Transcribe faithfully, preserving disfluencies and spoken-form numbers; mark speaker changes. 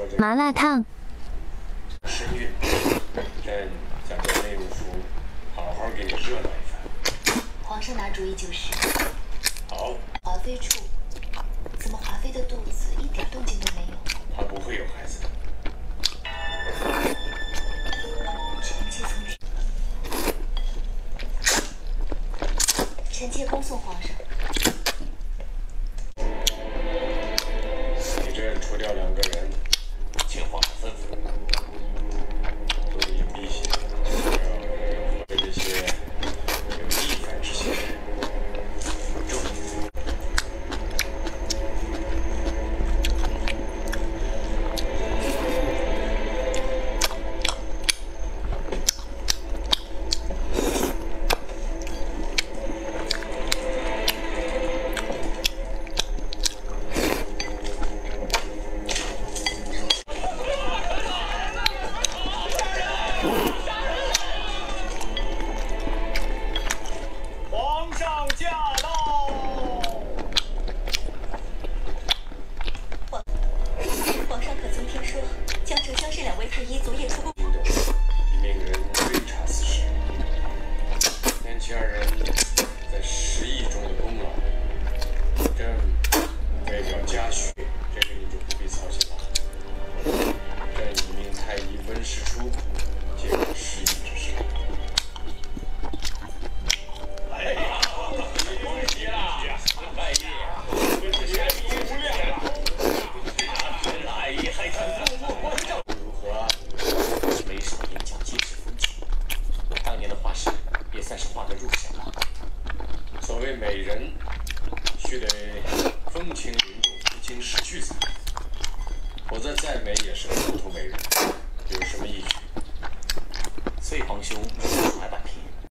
Speaker 1: 麻辣烫。
Speaker 2: 身孕，朕想叫内务府好好给你热闹一番。
Speaker 3: 皇上拿主意就是。
Speaker 2: 好。
Speaker 3: 华妃处，怎么华妃的肚子一点动静都没有？
Speaker 2: 她不会有孩子的。
Speaker 3: 臣妾从臣妾恭送皇上。
Speaker 2: 给朕除掉两个人，请皇上吩咐。做的隐蔽些，不要对这些有逆反之心的人重用。美人须得风情灵动、不经世趣才，否则再美也是个普通美人，有什么依据？
Speaker 4: 翠皇兄。